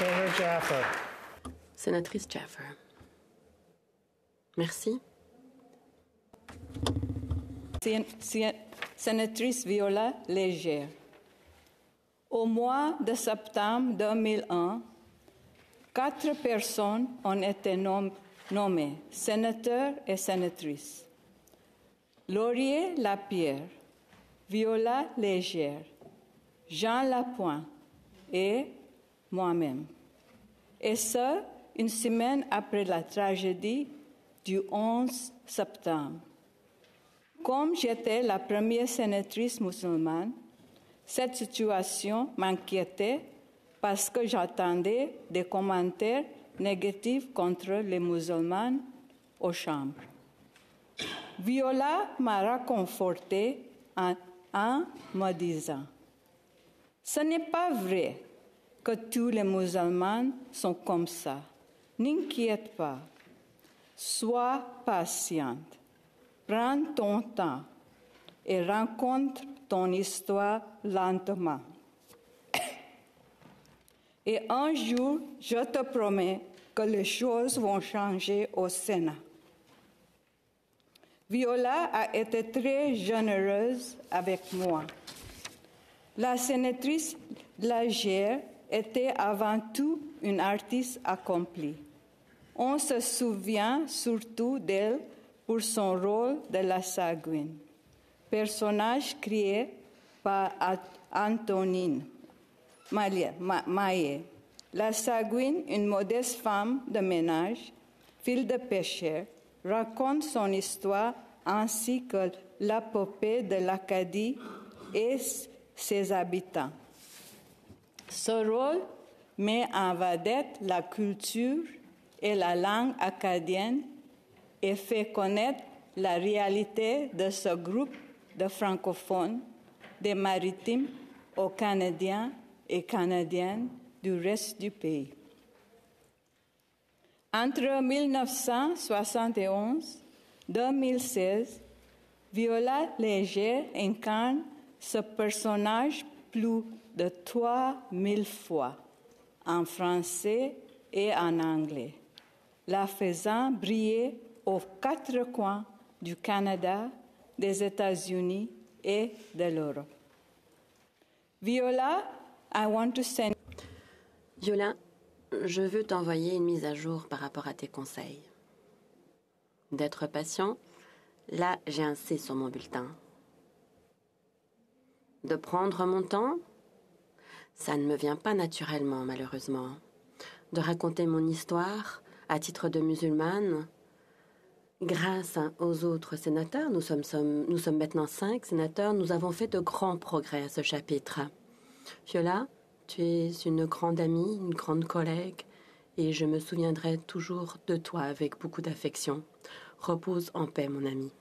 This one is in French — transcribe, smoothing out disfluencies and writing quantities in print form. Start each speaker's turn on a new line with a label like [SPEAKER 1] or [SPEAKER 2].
[SPEAKER 1] Senator Jaffer.
[SPEAKER 2] Sénatrice Jaffer. Merci.
[SPEAKER 3] Sénatrice Viola Léger. Au mois de septembre 2001, 4 personnes ont été nommées sénateurs et sénatrices. Laurier Lapierre, Viola Légère, Jean Lapointe et moi-même. Et ce, une semaine après la tragédie du 11 septembre. Comme j'étais la première sénatrice musulmane, cette situation m'inquiétait parce que j'attendais des commentaires négatifs contre les musulmans aux chambres. Viola m'a réconfortée en me disant « Ce n'est pas vrai que tous les musulmans sont comme ça. N'inquiète pas. Sois patiente. Prends ton temps et raconte ton histoire lentement. Et un jour, je te promets que les choses vont changer au Sénat. » Viola a été très généreuse avec moi. La sénatrice Légère était avant tout une artiste accomplie. On se souvient surtout d'elle pour son rôle de la Sagouine, personnage créé par Antonine Maillet. La Sagouine, une modeste femme de ménage, fille de pêcheur, raconte son histoire ainsi que l'épopée de l'Acadie et ses habitants. Ce rôle met en vedette la culture et la langue acadienne et fait connaître la réalité de ce groupe de francophones, des maritimes aux Canadiens et Canadiennes du reste du pays. Entre 1971 et 2016, Viola Légère incarne ce personnage plus de 3000 fois, en français et en anglais, la faisant briller aux 4 coins du Canada, des États-Unis et de l'Europe. Viola, I want to send...
[SPEAKER 2] Viola, je veux t'envoyer une mise à jour par rapport à tes conseils. D'être patient, là j'ai un C sur mon bulletin. De prendre mon temps, ça ne me vient pas naturellement, malheureusement. De raconter mon histoire à titre de musulmane, grâce aux autres sénateurs, nous sommes maintenant 5 sénateurs, nous avons fait de grands progrès à ce chapitre. Viola, tu es une grande amie, une grande collègue, et je me souviendrai toujours de toi avec beaucoup d'affection. Repose en paix, mon ami.